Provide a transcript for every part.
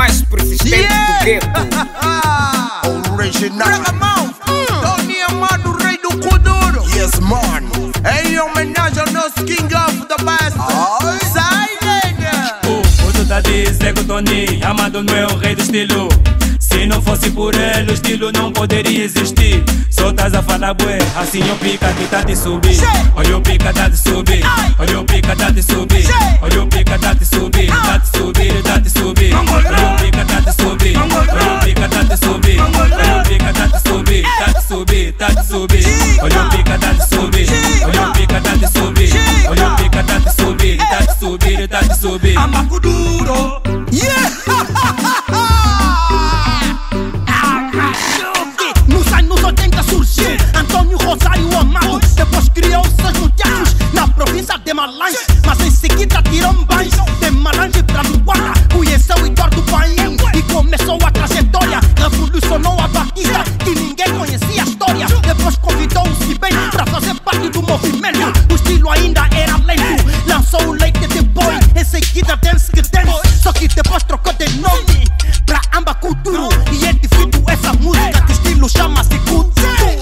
mais persistente do gueto. Original. Bragamão, Tony Amado, rei do Kuduro. Yes, man. Em homenagem ao nosso King of the Best. Sai, nega. O tu tá dizendo, Tony Amado não é o rei do estilo. Se não fosse por ele, o estilo não poderia existir. Só estás a falar bué, assim o pica que tá de subir. Olha o pica tá de subir. Olha o pica tá de subir. Olha o pica tá de subir. Tá de subir, tá de subir. Olha o pica tá de subir. Olha o pica tá de subir. Olha o pica tá de subir. Tá de subir, tá de subir. Olha o pica tá de subir. Olha o pica tá de subir. Olha o pica tá de subir. Tá de subir, tá de subir. Amaco duro. Nos anos 80 surgiu Antônio Rosário Amado. Depois criou seus muchachos na província de Malange. Mas em seguida tirou um banho de Malange pra Luanda. Conheceu Eduardo Paim e começou a trajetória. Revolucionou a Batista que ninguém conhecia a história. Depois convidou-se bem pra fazer parte do movimento. O estilo ainda era lento. Lançou o Leite de Boi, em seguida Dance que Dance. Só que depois trocou de nome pra Amba Kuduro. E é devido a essa música que o estilo chama-se Kuduro.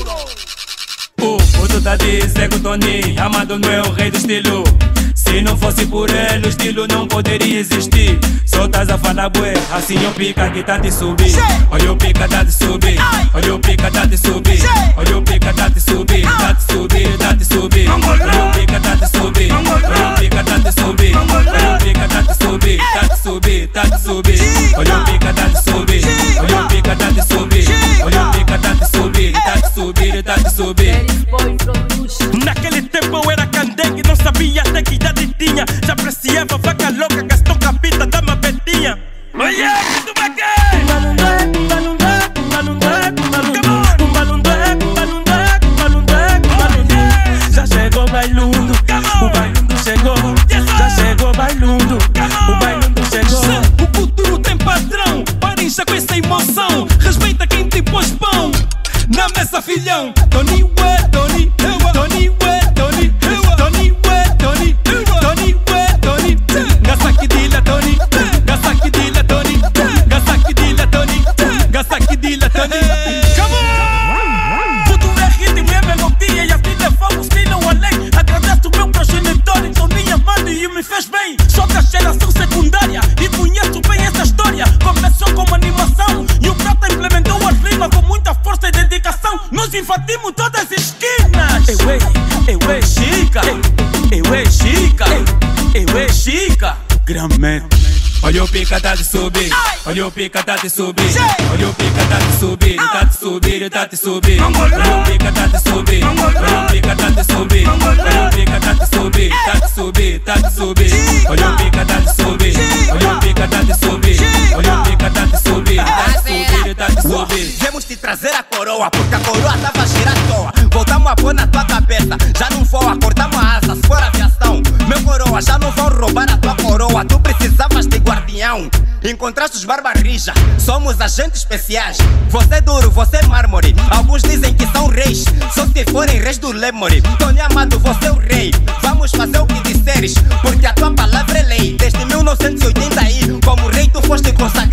O tu tá dizendo, Tony Amado não é o rei do estilo. Se não fosse por ele, o estilo não poderia existir. Só estás a falar bué, assim o pica que tá de subir. Olha o pica tá de subir. Olha o pica tá de subir. Olha o pica tá de subir. Tá de subir, tá de subir. Olha o pica tá de subir. Olha o pica tá de subir. Olha o pica tá de subir. Tá de subir, tá de subir. Olha o pica tá de subir. Olha o pica tá de subir. Olha o pica tá de subir. Tá de subir, tá de subir. Naquele tempo eu era candegue, não sabia até que idade tinha. Já apreciava vaca louca, gastou capita, dama betinha. Oye, tu vai que? Já chegou o bailundo, o bailundo chegou. Já chegou o bailundo, o bailundo chegou. O Kuduro tem padrão, parem já com essa emoção. Respeita quem te pôs pão na mesa, filhão. Tony ué, Tony, Tony ué, Tony, Tony ué, Tony, Tony ué, Tony. Gasaki dila Tony, Gasaki dila Tony, Gasaki dila Tony, Gasaki dila Tony. Come on! Futuro é ritmo, é melodia e assim levamos estilo além. Agradeço o meu progenitor, Tony Amado e me fez bem. Sou da geração secundária e conheço bem essa história. Começou como animação e o Prata implementou as rimas com muita força e dedicação. Nos invadimos todas as esquinas. Eu é chica, eu é chica, eu é chica. Gramete. Olha o pica tá de subir. Olha o pica tá de subir. Olha o pica tá de subir. Tá de subir, tá de subir. Olha o pica tá de subir. Olha o pica tá de subir. Olha o pica tá de subir. Tá de subir, tá de subir. Olha o pica tá de subir. Olha o pica tá de subir. Olha o pica tá de subir. Tá de subir, tá de subir. Viemos te trazer a coroa, porque a coroa tava girando à toa. Voltamos a pôr na tua cabeça, já não voa, cortamos a asas, fora aviação. Meu coroa, já não vão roubar a tua coroa. Tu precisavas de guardião, encontraste os barbarrija, somos agentes especiais. Você é duro, você é mármore, alguns dizem que são reis, só se forem reis do Lemuri. Tony Amado, você é o rei, vamos fazer o que disseres, porque a tua palavra é lei. Desde 1980 aí, como rei tu foste consagrado.